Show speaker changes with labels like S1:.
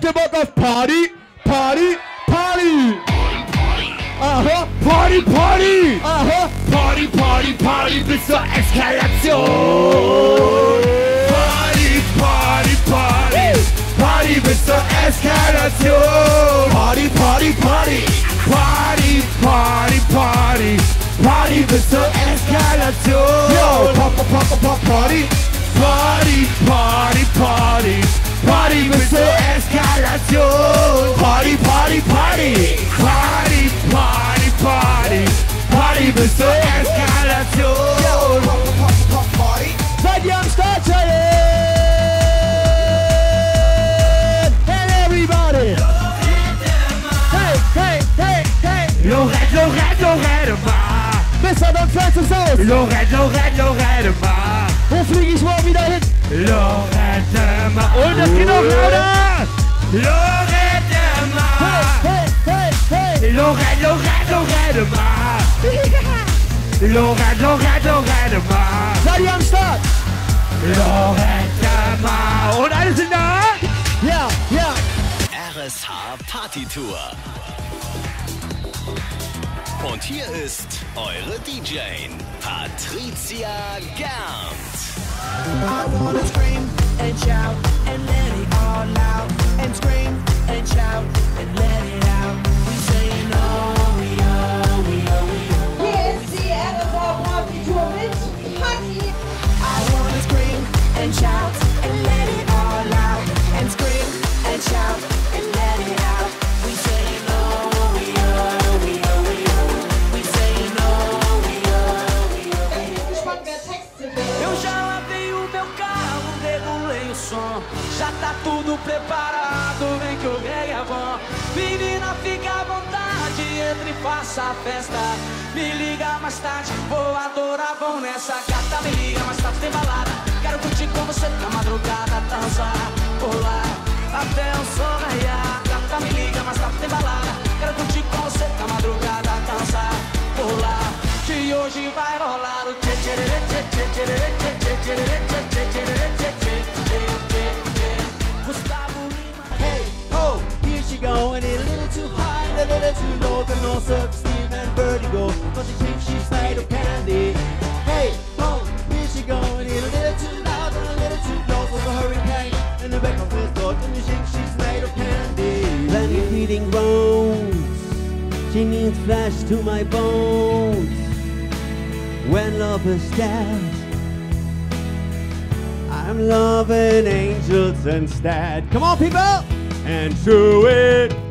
S1: Habt ihr Bock auf Party? Party? Party! Aha! Party, Party! Aha!
S2: Party, Party, Party bis zur Eskalation. Party, Party, Party. Party bis zur Eskalation. Party, Party, Party. Party, Party, Party. Party bis zur Eskalation.
S1: Yo, pop, Party!
S2: Party, Party, Party. Party bis zur Eskalation. Party, Party, Party. Party, Party, Party. Party bis zur Eskalation.
S1: Party! Seid ihr am Start, Challenge? Hey, everybody! Hey, hey, hey, hey!
S2: Lorette, Lorette, Lorette, Ma.
S1: Besser, dann fährst du's aus!
S2: Lorette, Lorette, Lorette, Ma.
S1: Wo flieg ich morgen wieder hin?
S2: Lorette, Ma. Und das geht noch lauter! Lorette, Ma.
S1: Hey, hey, hey!
S2: Lorette, Lorette, Lorette, Ma. Lorette, Lorette, Lorette, Ma.
S1: Seid ihr am Start?
S2: Lorette, Ma. Und alle sind da?
S1: Ja, ja!
S3: RSH Party Tour. Und hier ist eure DJ, Patricia Germt.
S4: I wanna scream and shout and let it all out. And scream and shout and let it out. We say no, we oh, we oh, we oh.
S5: Hier ist die RSH Party Tour mit Party.
S4: I wanna scream and shout and let it all out. And scream and shout and let it out. We say no, we oh, we oh, we oh. We say no, we oh, we oh.
S5: Ich bin gespannt, wer Texte will.
S4: Eu já lavei o meu carro, regulei o som. Já tá tudo preparado, vem que o reggae é bom. Menina, fica à vontade, entre e faça a festa. Me liga mais tarde, vou adorar, vão nessa. Gata, me liga mais tarde, tem balada. Quero curtir com você na madrugada, dançar, pular, até o sol raiar. Gata, me liga mais tarde, tem balada. Quero curtir com você na madrugada, dançar, pular. Que hoje vai rolar o tchê tchê tchê tchê tchê tchê tchê tchê tchê tchê tchê. Gustavo Lima.
S6: Hey, ho, here she going, a little too high and a little too low, but no self-esteem and vertigo, but she thinks she's made of candy. Hey, ho, here she going, a little too loud and a little too close, with a hurricane in the back of her throat, and she thinks she's made of candy. Planet eating bones, she needs flesh to my bones. When love is dead, I'm loving angels instead. Come on, people! And do it!